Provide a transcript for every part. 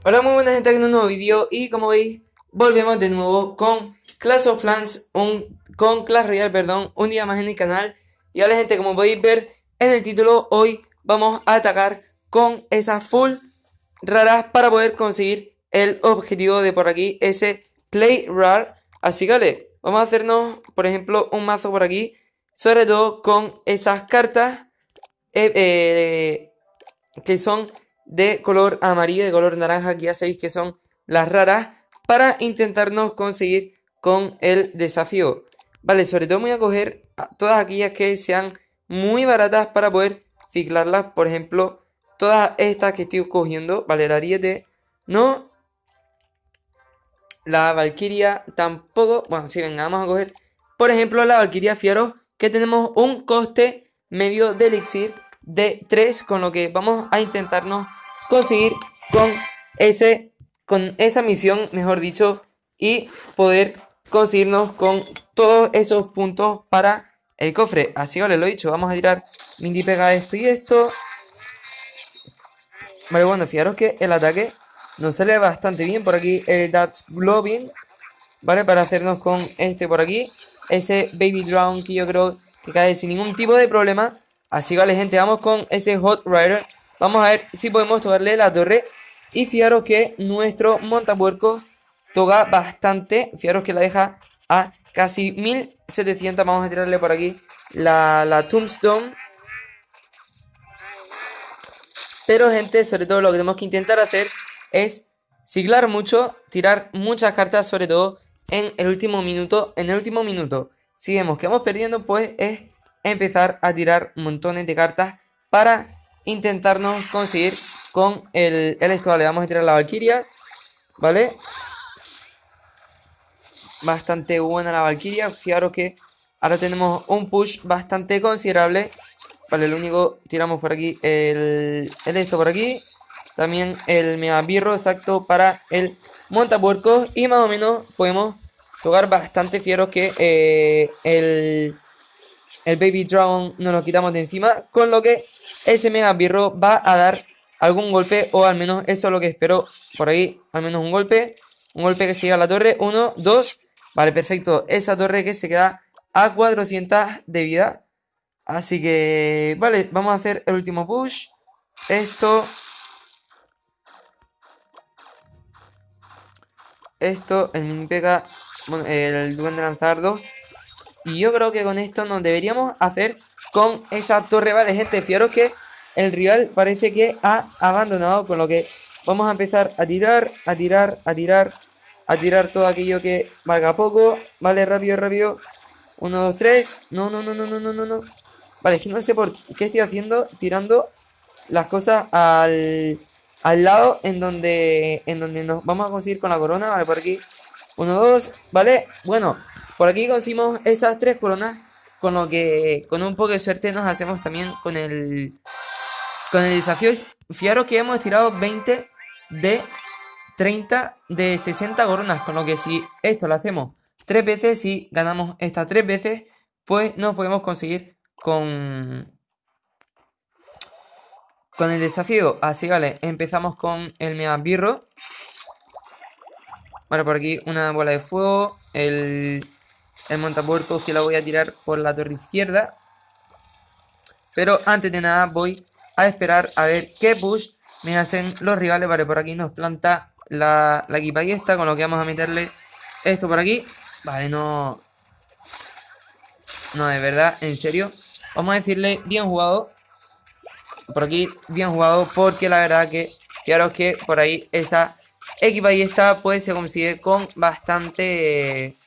Hola, muy buena gente, aquí en un nuevo vídeo. Y como veis, volvemos de nuevo con Clash of Clans, con Clash Royale, perdón, un día más en el canal. Y vale gente, como podéis ver en el título, hoy vamos a atacar con esas full raras para poder conseguir el objetivo de por aquí, ese Play Rare. Así que vale, vamos a hacernos, por ejemplo, un mazo por aquí, sobre todo con esas cartas que son de color amarillo, de color naranja, que ya sabéis que son las raras, para intentarnos conseguir con el desafío. Vale, sobre todo voy a coger todas aquellas que sean muy baratas para poder ciclarlas. Por ejemplo, todas estas que estoy cogiendo, vale, el ariete, no, la valquiria tampoco. Bueno, sí, venga, vamos a coger, por ejemplo, la valquiria fiero, que tenemos un coste medio de elixir de 3, con lo que vamos a intentarnos conseguir con esa misión, mejor dicho, y poder conseguirnos con todos esos puntos para el cofre. Así vale, lo he dicho, vamos a tirar Mindy pega esto y esto. Vale, bueno, fijaros que el ataque nos sale bastante bien. Por aquí el Dutch Globin, ¿vale? Para hacernos con este por aquí, ese Baby Drown, que yo creo que cae sin ningún tipo de problema. Así vale gente, vamos con ese Hot Rider. Vamos a ver si podemos tocarle la torre. Y fijaros que nuestro montapuerco toca bastante. Fijaros que la deja a casi 1700. Vamos a tirarle por aquí la Tombstone. Pero gente, sobre todo lo que tenemos que intentar hacer es siglar mucho, tirar muchas cartas, sobre todo en el último minuto. En el último minuto, si vemos que vamos perdiendo, pues es empezar a tirar montones de cartas para intentarnos conseguir con el esto. Vale, vamos a tirar la valquiria, ¿vale? Bastante buena la valquiria. Fijaros que ahora tenemos un push bastante considerable. Vale, lo único, tiramos por aquí el esto por aquí. También el mega birro exacto para el montapuercos. Y más o menos podemos tocar bastante. Fijaros que el Baby Dragon nos lo quitamos de encima. Con lo que ese mega birro va a dar algún golpe. O al menos eso es lo que espero. Por ahí, al menos un golpe. Un golpe que se llega a la torre. 1, 2. Vale, perfecto. Esa torre que se queda a 400 de vida. Así que, vale, vamos a hacer el último push. Esto, el mini pega, bueno, el duende lanzardo. Y yo creo que con esto nos deberíamos hacer con esa torre. Vale, gente, fijaros que el rival parece que ha abandonado. Con lo que vamos a empezar a tirar, a tirar, a tirar, a tirar todo aquello que valga poco. Vale, rápido, rápido. 1, 2, 3. No, no, no, no, no, no, no, no. Vale, es que no sé por qué estoy haciendo, tirando las cosas al lado en donde nos vamos a conseguir con la corona. Vale, por aquí. 1, 2, vale. Bueno, por aquí conseguimos esas 3 coronas. Con lo que con un poco de suerte nos hacemos también con el desafío. Fijaros que hemos tirado 20 de 30 de 60 coronas. Con lo que si esto lo hacemos 3 veces, si ganamos estas 3 veces, pues nos podemos conseguir con el desafío. Así vale, empezamos con el mega birro. Vale, por aquí una bola de fuego. El montapuercos, que la voy a tirar por la torre izquierda. Pero antes de nada voy a esperar a ver qué push me hacen los rivales. Vale, por aquí nos planta la equipa y esta, con lo que vamos a meterle esto por aquí. Vale, no, de verdad, en serio. Vamos a decirle bien jugado. Por aquí, bien jugado, porque la verdad que fijaros que por ahí esa equipa y esta pues se consigue con bastante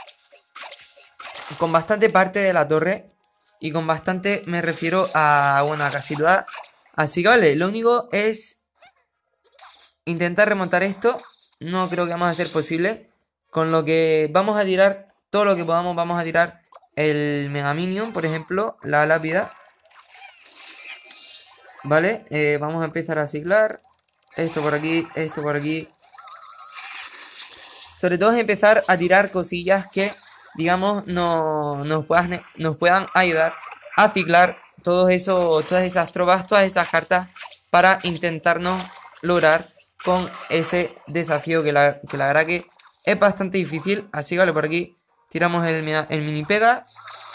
parte de la torre. Y con bastante me refiero a, bueno, a casi toda. Así que vale, lo único es intentar remontar esto. No creo que vamos a ser posible. Con lo que vamos a tirar todo lo que podamos. Vamos a tirar el Mega Minion, por ejemplo, la lápida. Vale, vamos a empezar a ciclar. Esto por aquí, esto por aquí. Sobre todo es empezar a tirar cosillas que, digamos, nos puedan ayudar a ciclar todas esas tropas, todas esas cartas, para intentarnos lograr con ese desafío que la verdad que es bastante difícil. Así que vale, por aquí tiramos el mini pega.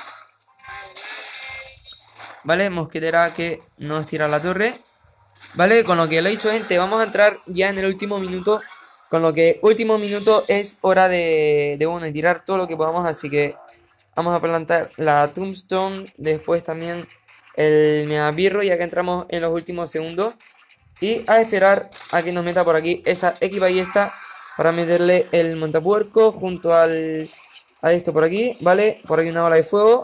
Vale, mosquetera que nos tira la torre. Vale, con lo que lo he dicho, gente, vamos a entrar ya en el último minuto. Con lo que último minuto es hora de tirar todo lo que podamos. Así que vamos a plantar la Tombstone. Después también el Meabirro, ya que entramos en los últimos segundos. Y a esperar a que nos meta por aquí esa equiballesta para meterle el montapuerco junto a esto por aquí. Vale, por aquí una bola de fuego.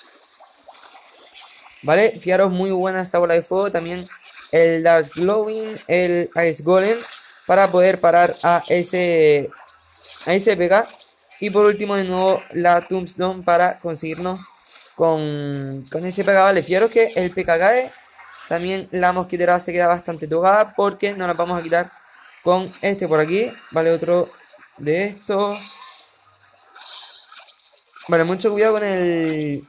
Vale, fijaros, muy buena esa bola de fuego. También el Dark Glowing, el Ice Golem, para poder parar a ese PK. Y por último, de nuevo, la Tombstone para conseguirnos con ese PK. Vale, fijaros que el PK cae. También la mosquitera se queda bastante tocada porque nos la vamos a quitar con este por aquí. Vale, otro de estos. Vale, mucho cuidado con el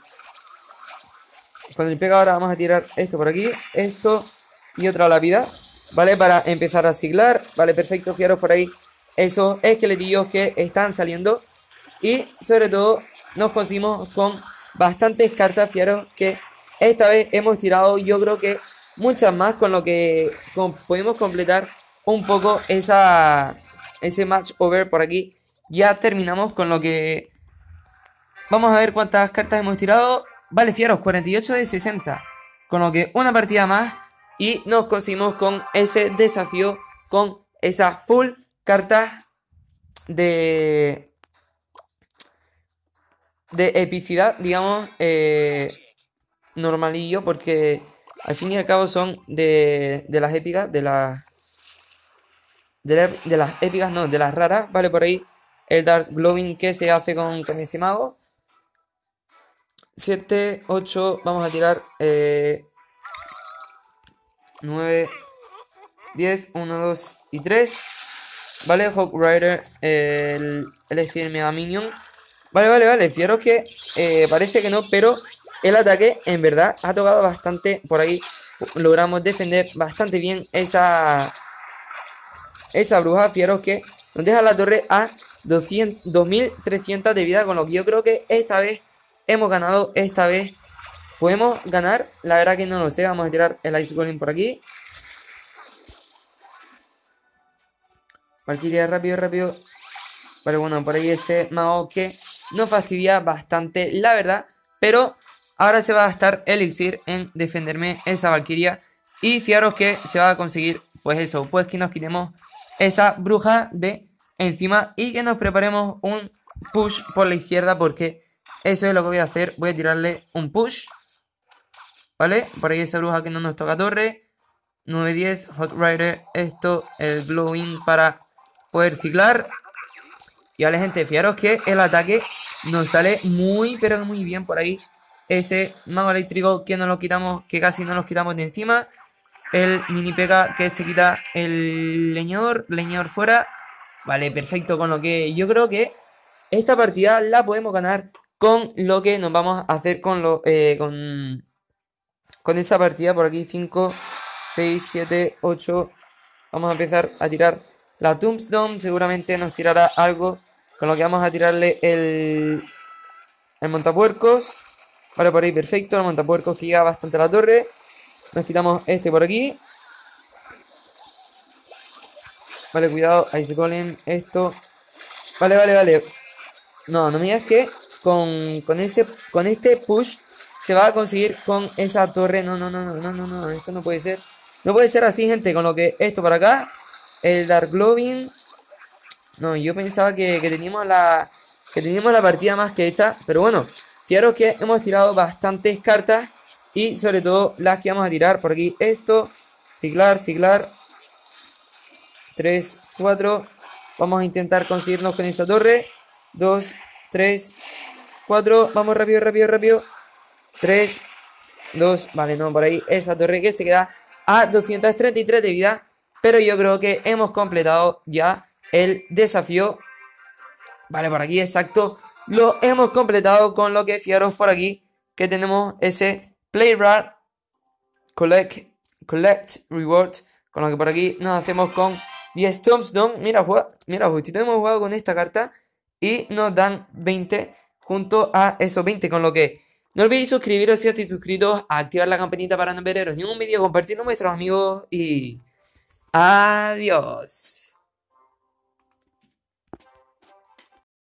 PK. Ahora vamos a tirar esto por aquí, esto y otra lápida, ¿vale? Para empezar a siglar. Vale, perfecto, fijaros por ahí esos esqueletillos que están saliendo. Y sobre todo nos conseguimos con bastantes cartas. Fijaros que esta vez hemos tirado, yo creo que muchas más, con lo que podemos completar un poco ese match over por aquí. Ya terminamos con lo que... Vamos a ver cuántas cartas hemos tirado. Vale, fijaros, 48 de 60. Con lo que una partida más y nos conseguimos con ese desafío, con esa full carta de epicidad, digamos, normalillo, porque al fin y al cabo son de las épicas, de las épicas, no, de las raras. Vale, por ahí el Dark Glowing que se hace con ese mago. 7, 8, vamos a tirar 9, 10, 1, 2 y 3. Vale, Hawk Rider, el Steel Mega Minion. Vale, fijaros que parece que no, pero el ataque en verdad ha tocado bastante por ahí. Logramos defender bastante bien esa bruja. Fijaros que nos deja la torre a 2300 de vida, con lo que yo creo que esta vez hemos ganado. Esta vez podemos ganar. La verdad que no lo sé. Vamos a tirar el Ice Golem por aquí. Valkyria, rápido. Vale, bueno, por ahí ese mago que nos fastidia bastante, la verdad. Pero ahora se va a gastar elixir en defenderme esa Valkyria. Y fijaros que se va a conseguir, pues eso, pues que nos quitemos esa bruja de encima y que nos preparemos un push por la izquierda, porque eso es lo que voy a hacer. Voy a tirarle un push. Vale, por ahí esa bruja que no nos toca torre. 9-10, Hot Rider, esto, el Glowing para poder ciclar. Y vale, gente, fijaros que el ataque nos sale muy, pero muy bien por ahí. Ese mago eléctrico que nos lo quitamos, que casi no nos quitamos de encima. El mini P.K. que se quita el leñador fuera. Vale, perfecto, con lo que yo creo que esta partida la podemos ganar con lo que nos vamos a hacer con esa partida por aquí. 5, 6, 7, 8. Vamos a empezar a tirar la Tombstone. Seguramente nos tirará algo, con lo que vamos a tirarle el montapuercos. Vale, por ahí perfecto. El montapuercos que llega bastante a la torre. Nos quitamos este por aquí. Vale, cuidado. Ice Golem, esto. Vale. No me digas que con este push se va a conseguir con esa torre. No. Esto no puede ser. No puede ser así, gente. Con lo que esto para acá. El Dark Glowing. No, yo pensaba que teníamos la partida más que hecha. Pero bueno, fijaros que hemos tirado bastantes cartas. Y sobre todo las que vamos a tirar por aquí. Esto, ciclar. 3, 4. Vamos a intentar conseguirnos con esa torre. 2, 3, 4. Vamos rápido. 3, 2. Vale, no, por ahí esa torre que se queda a 233 de vida. Pero yo creo que hemos completado ya el desafío. Vale, por aquí, exacto. Lo hemos completado, con lo que fijaros por aquí que tenemos ese Play Rare Collect Reward. Con lo que por aquí nos hacemos con 10 Tombstone. Mira, mira, justito hemos jugado con esta carta. Y nos dan 20 junto a esos 20. Con lo que no olvidéis suscribiros si estáis suscritos. Activar la campanita para no perderos ningún vídeo. Compartirlo con vuestros amigos. Y adiós.